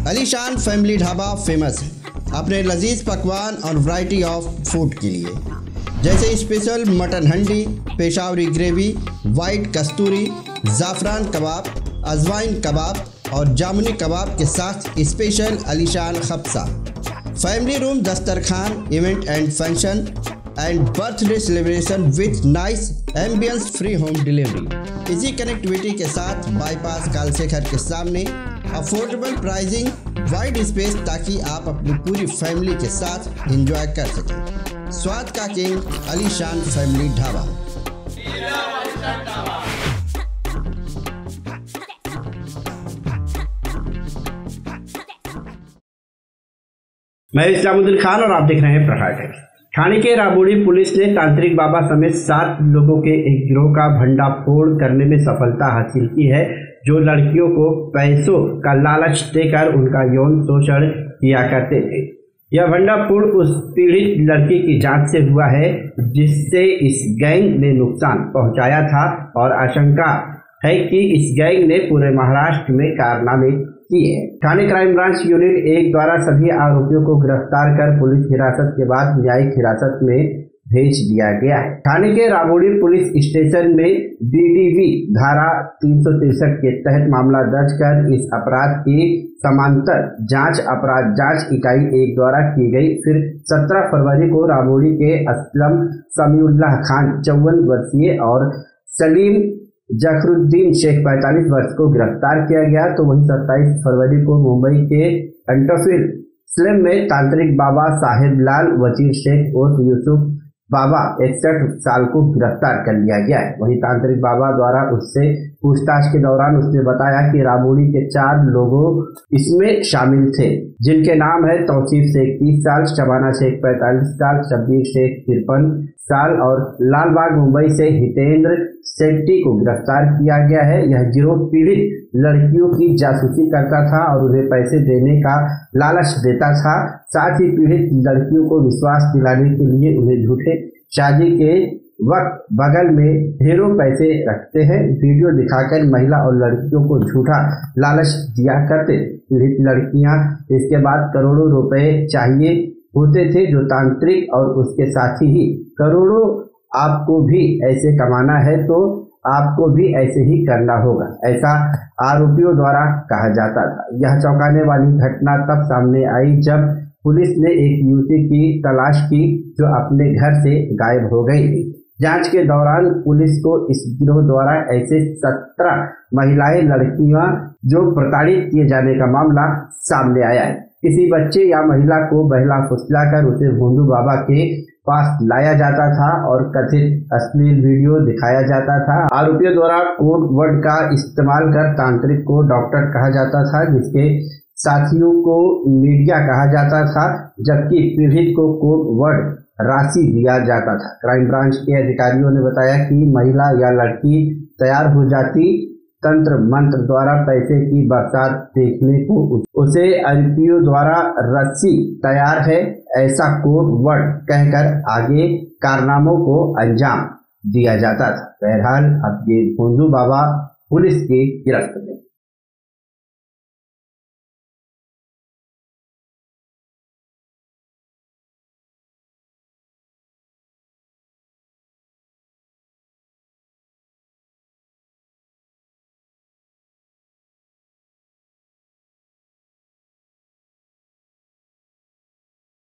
अलीशान family dhaba famous है अपने लजीज पकवान और वैरायटी ऑफ फूड के लिए, जैसे special mutton handi, Peshawari gravy, white Kasturi, zafran kebab, ajwain kebab और जामुनी कबाब के साथ स्पेशल अलीशान खब्सा, फैमिली रूम दस्तरखान, event and function and birthday celebration with nice ambience, free home delivery, easy connectivity के साथ बाईपास कालशेखर के सामने, अफोर्डेबल प्राइसिंग, वाइड स्पेस ताकि आप अपनी पूरी फैमिली के साथ एंजॉय कर सकें। स्वाद का किंग अलीशान फैमिली ढाबा। मैं इस्लामुद्दीन खान और आप देख रहे हैं प्रहार टाइम्स। ठाणे के राबोड़ी पुलिस ने तांत्रिक बाबा समेत 7 लोगों के एक गिरोह का भंडाफोड़ करने में सफलता हासिल की है, जो लड़कियों को पैसों का लालच देकर उनका यौन शोषण किया करते थे। यह भंडाफोड़ उस पीड़ित लड़की की जांच से हुआ है जिससे इस गैंग ने नुकसान पहुंचाया था और आशंका है कि इस गैंग ने पूरे महाराष्ट्र में कारनामे किए। ठाणे क्राइम ब्रांच यूनिट 1 द्वारा सभी आरोपियों को गिरफ्तार कर पुलिस हिरासत के बाद न्यायिक हिरासत में भेज दिया गया है। ठाणे के राबोड़ी पुलिस स्टेशन में बीडीवी धारा 363 के तहत मामला दर्ज कर इस अपराध की समांतर जांच अपराध जांच इकाई 1 द्वारा की गई। फिर 17 फरवरी को राबोड़ी के असलम समीउल्लाह खान 54 वर्षीय और सलीम जखरुद्दीन शेख 45 वर्ष को गिरफ्तार किया गया। तो वहीं 27 फरवरी को मुंबई के अंटरफील्ड स्लम में तांत्रिक बाबा साहिब लाल वजीर शेख उर्फ यूसुफ बाबा 61 साल को गिरफ्तार कर लिया गया है। वहीं तांत्रिक बाबा द्वारा उससे पूछताछ के दौरान उसने बताया कि राबोड़ी के 4 लोगों इसमें शामिल थे, जिनके नाम है तौसीफ शेख 30 साल, शबाना शेख 45 साल, शब्बीर शेख 53 साल और लालबाग मुंबई से हितेंद्र सेट्टी को गिरफ्तार किया गया है। यह गिरोह पीड़ित लड़कियों की जासूसी करता था और उन्हें पैसे देने का लालच देता था। साथ ही पीड़ित लड़कियों को विश्वास दिलाने के लिए उन्हें झूठे शादी के वक्त बगल में ढेरों पैसे रखते हैं, वीडियो दिखाकर महिला और लड़कियों को झूठा लालच दिया करते। पीड़ित लड़कियां इसके बाद करोड़ों रुपए चाहिए होते थे, जो तांत्रिक और उसके साथी ही करोड़ों आपको भी ऐसे कमाना है तो आपको भी ऐसे ही करना होगा, ऐसा आरोपियों द्वारा कहा जाता था। यह चौंकाने वाली घटना तब सामने आई जब पुलिस ने एक युवती की तलाश की जो अपने घर से गायब हो गई थी। जांच के दौरान पुलिस को इस गिरोह द्वारा ऐसे 17 महिलाएं लड़कियां जो प्रताड़ित किए जाने का मामला सामने आया है। किसी बच्चे या महिला को बहला फुसलाकर उसे भोंदू बाबा के पास लाया जाता था और कथित अश्लील वीडियो दिखाया जाता था। आरोपियों द्वारा कोड वर्ड का इस्तेमाल कर तांत्रिक को डॉक्टर कहा जाता था, जिसके साथियों को मीडिया कहा जाता था, जबकि पीड़ित को कोड वर्ड राशि दिया जाता था। क्राइम ब्रांच के अधिकारियों ने बताया कि महिला या लड़की तैयार हो जाती, तंत्र मंत्र द्वारा पैसे की बरसात देखने को उसे आरोपियों द्वारा रस्सी तैयार है ऐसा कोड वर्ड कहकर आगे कारनामों को अंजाम दिया जाता था। बहरहाल अब ये भोंदू बाबा पुलिस की गिरफ्त में।